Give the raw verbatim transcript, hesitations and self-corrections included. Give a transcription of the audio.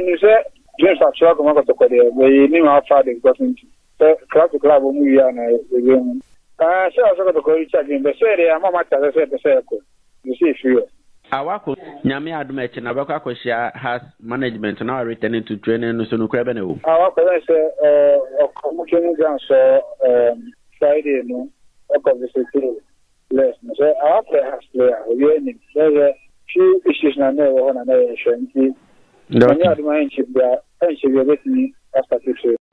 you say James Patrick come out to Korea, we need our father government. Club to club we are na we. Ah, so so to go check in the say am mama tell say the say ko. You see few. Awako nyame adom eche na bako akohia has management now returning to training so no krebe na wo. Awako say eh okomucheni gan so um Friday no obviously less. So Awako has player we any. There's few issues na na wo na na shanti. Nyame adom en chibia en chibia betini after